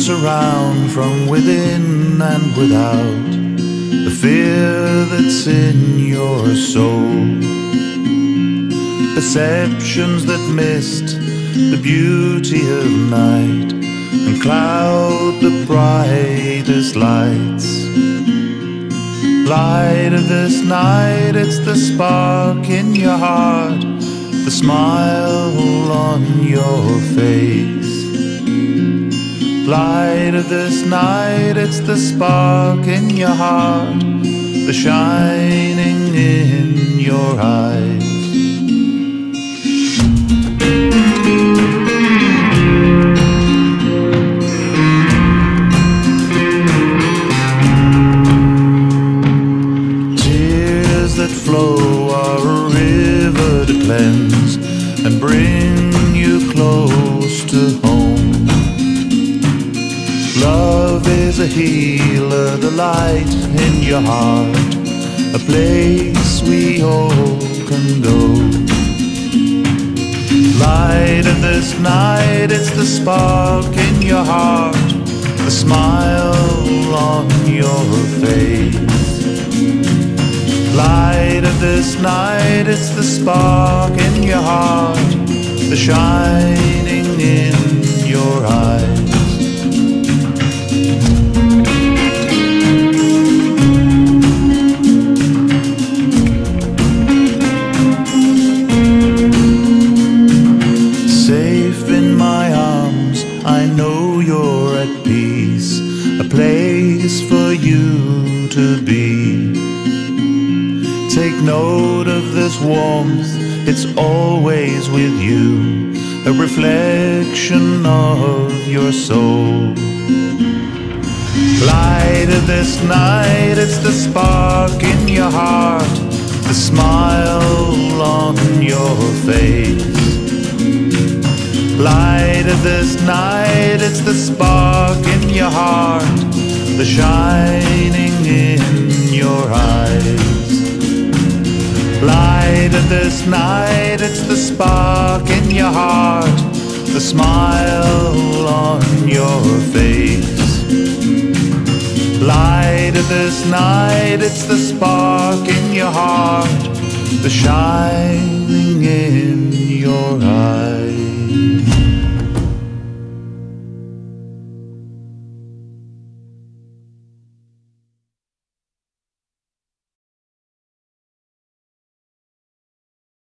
surround from within and without, the fear that's in your soul, perceptions that mist the beauty of night and cloud the brightest lights. Light of this night, it's the spark in your heart, the smile on your face. Light of this night, it's the spark in your heart, the shining in your eyes. Tears that flow are a river to cleanse and bring you close to home. Love is a healer, the light in your heart, a place we all can go. Light of this night, it's the spark in your heart, the smile on your face. Light of this night, it's the spark in your heart, the shining in your eyes. Safe in my arms, I know you're at peace, a place for you to be. Take note of this warmth, it's always with you, a reflection of your soul. Light of this night, it's the spark in your heart, the smile on your face. Light of this night, it's the spark in your heart, the shining in your eyes. Light of this night, it's the spark in your heart, the smile on your face. Light of this night, it's the spark in your heart, the shining in your eyes.